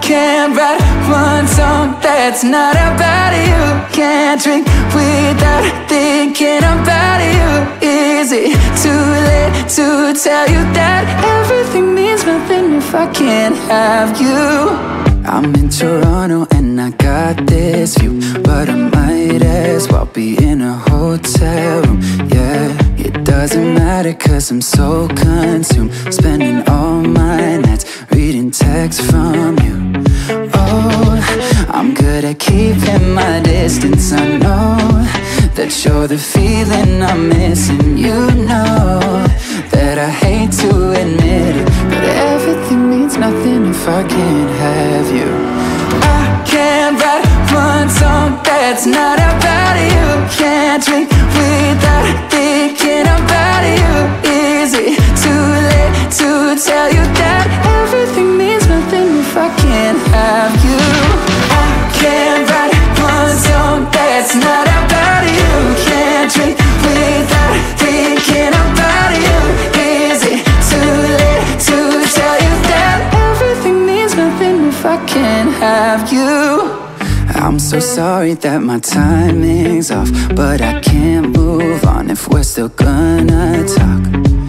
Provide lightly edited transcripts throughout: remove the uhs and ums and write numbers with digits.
can't write one song that's not about you. Can't drink without thinking about you. Is it too late to tell you that everything means nothing if I can't have you? I'm in Toronto and I got this view, but I might as well be in a hotel room. Yeah, it doesn't matter cause I'm so consumed, spending all my nights reading texts from you. Oh, I'm good at keeping my distance. I know that you're the feeling I'm missing. You know that I hate to admit it, but everything means nothing if I can't have you. I can't write one song that's not about you. Can't drink without thinking about you. Is it too late to tell you that everything means nothing if I can't have you? I can't write one song that's not about you. Can't drink without thinking about you. Is it too late to tell you that everything means nothing if I can't have you? I'm so sorry that my timing's off, but I can't move on if we're still gonna talk.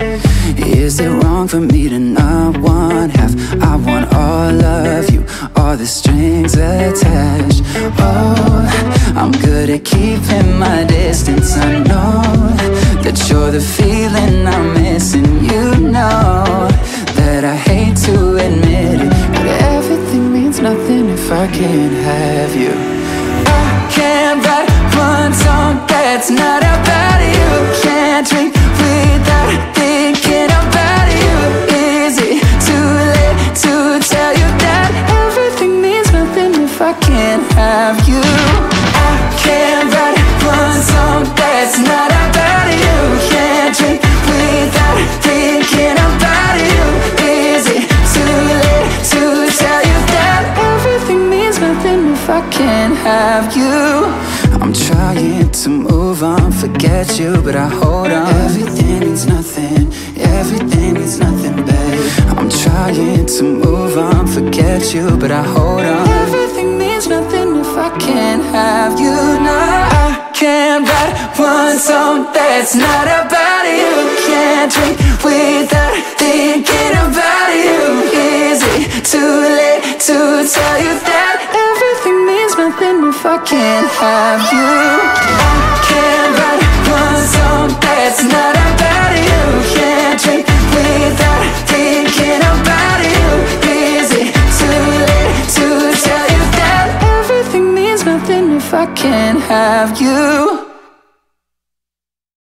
Is it wrong for me to not want half? I want all of you, all the strings attached. Oh, I'm good at keeping my distance. I know that you're the feeling I'm missing. You know that I hate to admit it, but everything means nothing if I can't have you. I can't write one song that's not about you. Can't drink without thinking about you. Is it too late to tell you that everything means nothing if I can't have you? I can't write one song that's not about you. Can't drink without thinking about you. Is it too late to tell you that everything means nothing if I can't have you? I'm trying to move on, forget you, but I hold on. Everything means nothing, everything means nothing, babe. I'm trying to move on, forget you, but I hold on. Everything means nothing if I can't have you. No, I can't write one song that's not about you. Can't drink without thinking about you. Is it too late to tell you that everything means nothing if I can't have you? I can't write one song that's not about you. Can't drink without thinking about you. Is it too late to tell you that everything means nothing if I can't have you?